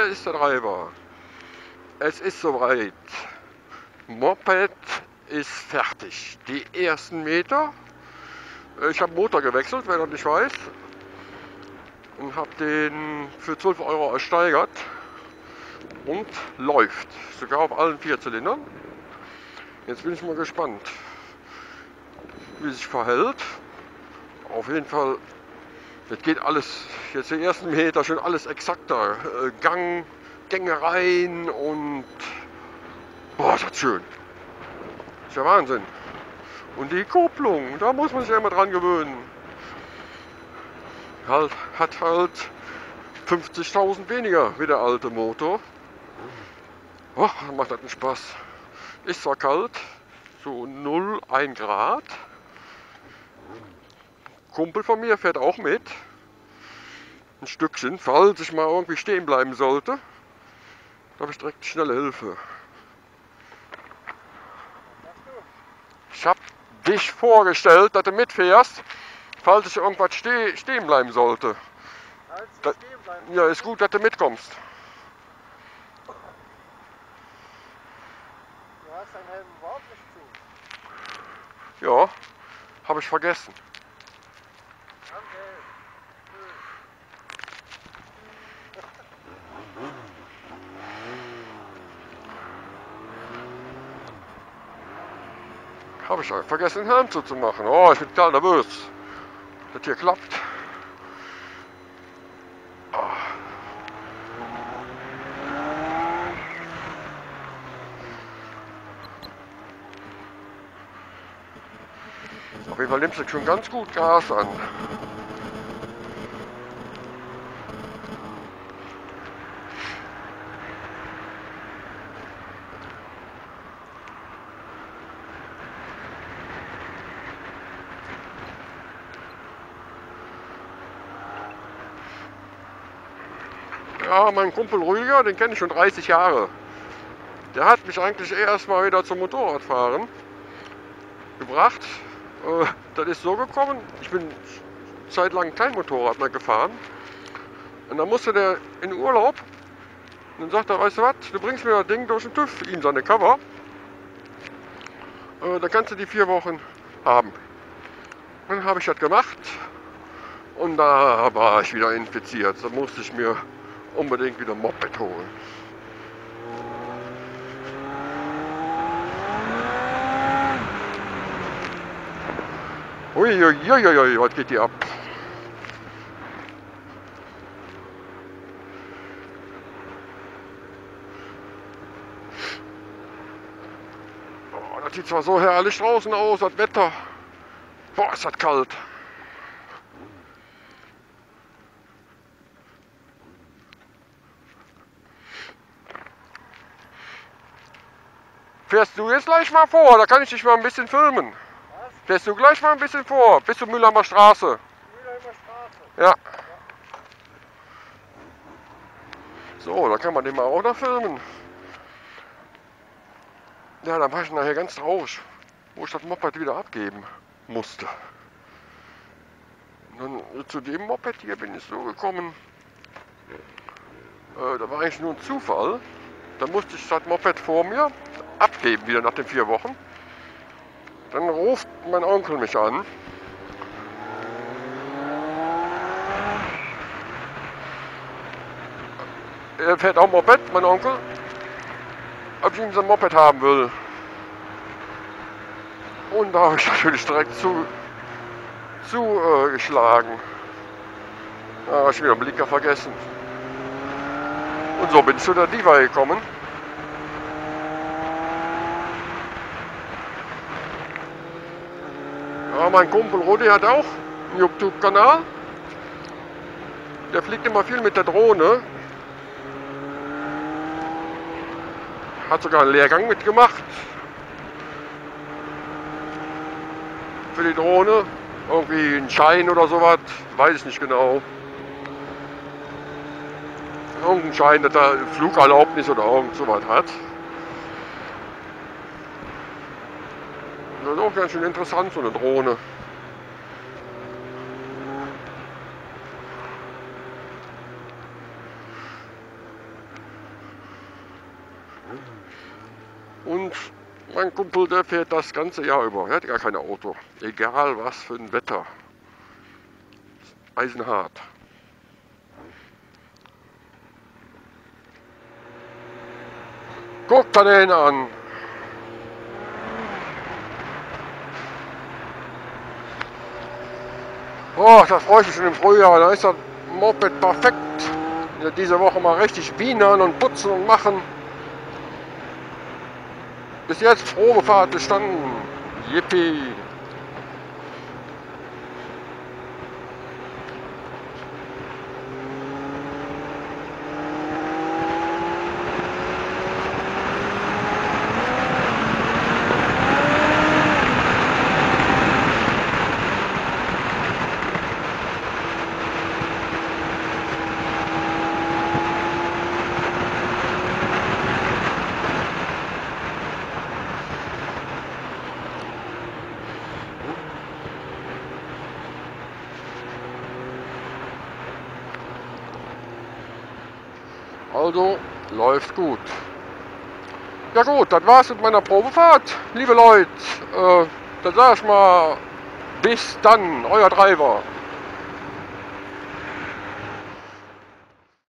ist der Treiber. Es ist soweit. Moped ist fertig. Die ersten Meter. Ich habe Motor gewechselt, wer das nicht weiß. Und habe den für 12 Euro ersteigert. Und läuft. Sogar auf allen 4 Zylindern. Jetzt bin ich mal gespannt, wie sich verhält. Auf jeden Fall, das geht alles, jetzt die ersten Meter schon alles exakter. Gänge rein und boah, ist das schön. Ist ja Wahnsinn. Und die Kupplung, da muss man sich ja immer dran gewöhnen. Hat halt 50.000 weniger wie der alte Motor. Oh, macht das einen Spaß. Ist zwar kalt, so 0, 1 Grad. Kumpel von mir fährt auch mit. Ein Stückchen, falls ich mal irgendwie stehen bleiben sollte. Da habe ich direkt schnelle Hilfe. Ich habe dich vorgestellt, dass du mitfährst, falls ich irgendwas stehen bleiben sollte. Ja, ist gut, dass du mitkommst. Du hast deinen Helm überhaupt nicht zu. Ja, habe ich vergessen. Habe ich vergessen, den Helm zuzumachen. Oh, ich bin total nervös, dass hier klappt. Oh. Auf jeden Fall nimmst du schon ganz gut Gas an. Ja, mein Kumpel Rüdiger, den kenne ich schon 30 Jahre. Der hat mich eigentlich erst mal wieder zum Motorradfahren gebracht. Das ist so gekommen, ich bin zeitlang kein Motorrad mehr gefahren. Und dann musste der in Urlaub. Und dann sagt er, weißt du was, du bringst mir das Ding durch den TÜV, ihm seine Cover. Dann kannst du die 4 Wochen haben. Dann habe ich das gemacht. Und da war ich wieder infiziert. Da musste ich mir unbedingt wieder ein Moped holen. Uiuiuiui, was geht hier ab? Oh, das sieht zwar so herrlich draußen aus, das Wetter. Boah, ist das kalt. Fährst du jetzt gleich mal vor, da kann ich dich mal ein bisschen filmen. Was? Fährst du gleich mal ein bisschen vor, bis zur Mülheimer Straße. Mülheimer Straße. Ja. So, da kann man den mal auch noch filmen. Ja, dann war ich nachher ganz traurig, wo ich das Moped wieder abgeben musste. Und dann zu dem Moped hier bin ich so gekommen. Da war eigentlich nur ein Zufall. Da musste ich das Moped vor mir abgeben, wieder nach den 4 Wochen. Dann ruft mein Onkel mich an. Er fährt auch Moped, mein Onkel. Ob ich ihm sein Moped haben will. Und da habe ich natürlich direkt zugeschlagen. Da habe ich wieder den Blinker vergessen. Und so bin ich zu der Diva gekommen. Ja, mein Kumpel Rudi hat auch einen YouTube-Kanal. Der fliegt immer viel mit der Drohne. Hat sogar einen Lehrgang mitgemacht. Für die Drohne. Irgendwie einen Schein oder sowas. Weiß ich nicht genau. Irgendein Schein, dass er Flugerlaubnis oder irgend sowas hat. Das ist auch ganz schön interessant, so eine Drohne. Und mein Kumpel, der fährt das ganze Jahr über. Er hat gar kein Auto. Egal was für ein Wetter. Eisenhart. Guckt er den an. Oh, das freue ich mich schon im Frühjahr. Da ist das Moped perfekt. Diese Woche mal richtig wienern und putzen und machen. Bis jetzt Probefahrt bestanden. Yippie. Also läuft gut. Ja gut, das war's mit meiner Probefahrt, liebe Leute. Dann sag ich mal, bis dann, euer Driver.